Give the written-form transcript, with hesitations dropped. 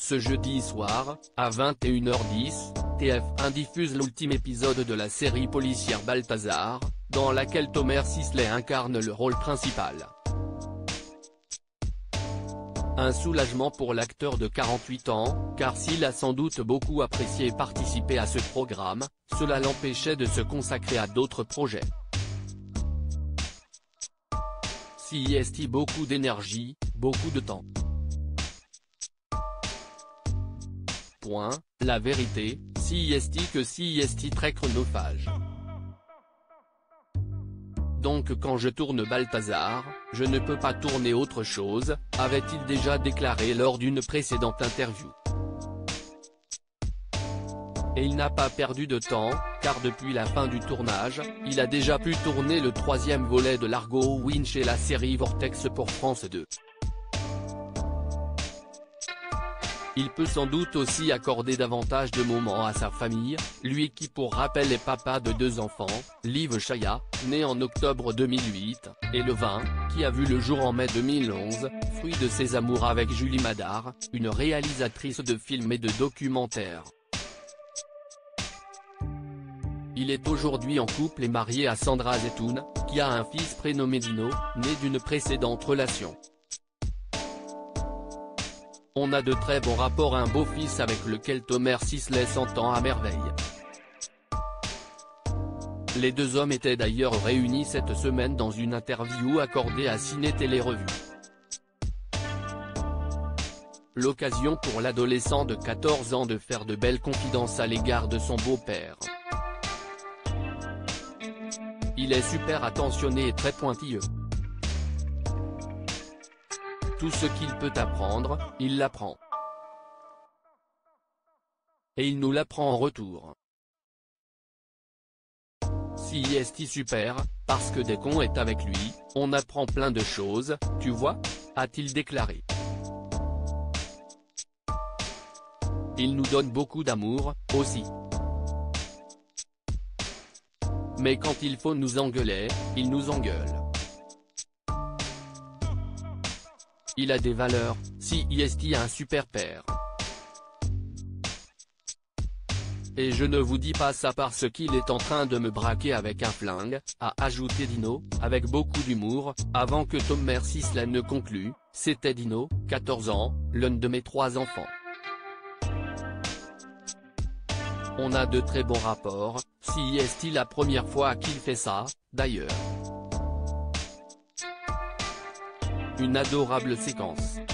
Ce jeudi soir, à 21h10, TF1 diffuse l'ultime épisode de la série policière Balthazar, dans laquelle Thomas Sisley incarne le rôle principal. Un soulagement pour l'acteur de 48 ans, car s'il a sans doute beaucoup apprécié participer à ce programme, cela l'empêchait de se consacrer à d'autres projets. CIST beaucoup d'énergie, beaucoup de temps. Point, la vérité, CIST que CIST très chronophage. Donc quand je tourne Balthazar, je ne peux pas tourner autre chose, avait-il déjà déclaré lors d'une précédente interview. Et il n'a pas perdu de temps, car depuis la fin du tournage, il a déjà pu tourner le 3e volet de l'Argo Winch et la série Vortex pour France 2. Il peut sans doute aussi accorder davantage de moments à sa famille, lui qui pour rappel est papa de 2 enfants, Liv Chaya, né en octobre 2008, et Levin, qui a vu le jour en mai 2011, fruit de ses amours avec Julie Madar, une réalisatrice de films et de documentaires. Il est aujourd'hui en couple et marié à Sandra Zetoun, qui a un fils prénommé Dino, né d'une précédente relation. On a de très bons rapports, un beau-fils avec lequel Thomas Sisley s'entend à merveille. Les deux hommes étaient d'ailleurs réunis cette semaine dans une interview accordée à Ciné Télé Revue. L'occasion pour l'adolescent de 14 ans de faire de belles confidences à l'égard de son beau-père. Il est super attentionné et très pointilleux. Tout ce qu'il peut apprendre, il l'apprend. Et il nous l'apprend en retour. CIST super, parce que dès qu'on est avec lui, on apprend plein de choses, tu vois, a-t-il déclaré. Il nous donne beaucoup d'amour, aussi. Mais quand il faut nous engueuler, il nous engueule. Il a des valeurs, CIST a un super père. Et je ne vous dis pas ça parce qu'il est en train de me braquer avec un flingue, a ajouté Dino, avec beaucoup d'humour, avant que Thomas Sisley ne conclue, c'était Dino, 14 ans, l'un de mes 3 enfants. On a de très bons rapports, CIST la première fois qu'il fait ça, d'ailleurs. Une adorable séquence.